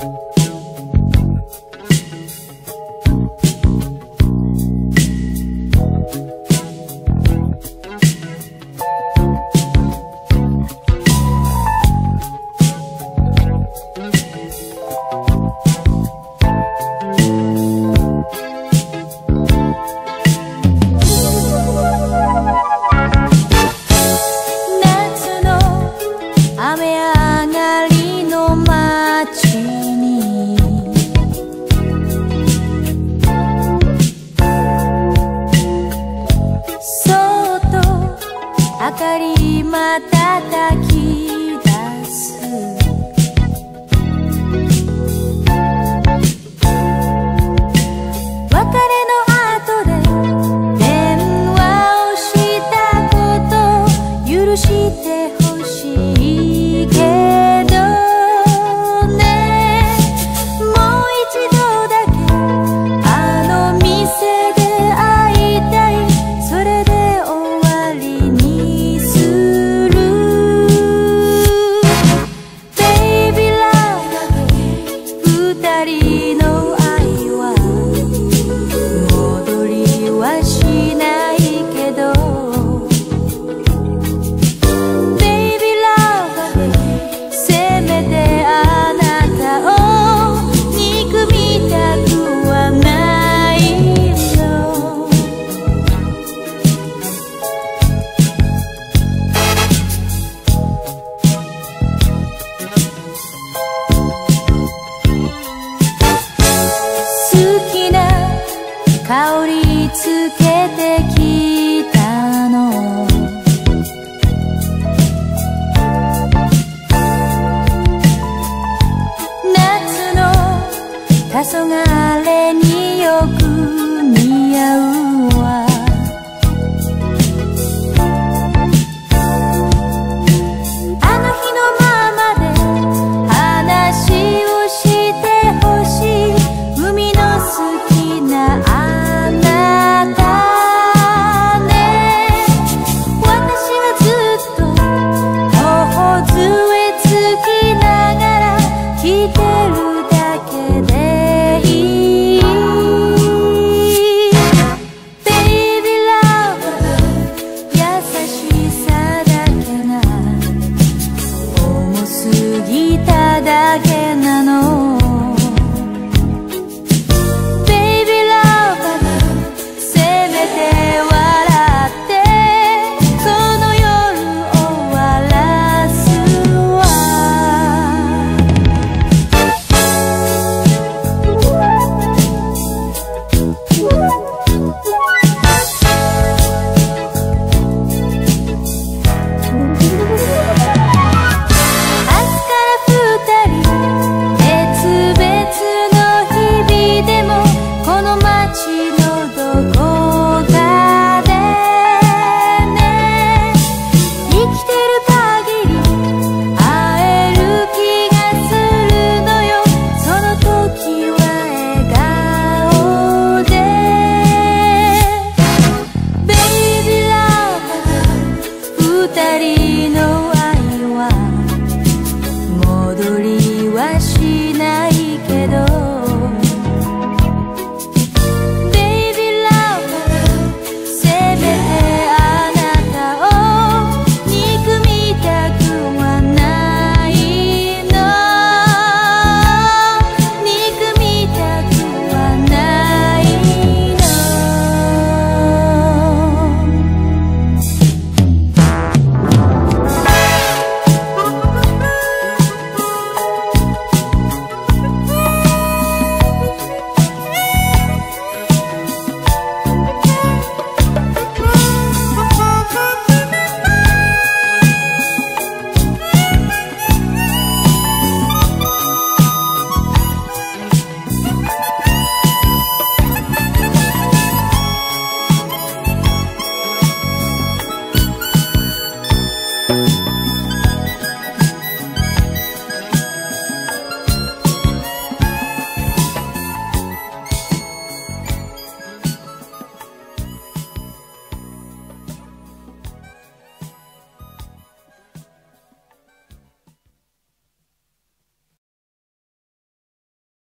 明かり瞬き出す別れの後で電話をしたこと許してほしいけどねもう一度だけあの店で会いたいそれで終わりにする Baby love 二人の愛は戻りはしないけど Baby love せめてあなたを憎みたくはないの好きな香りつけてきたの夏の黄昏によく似合う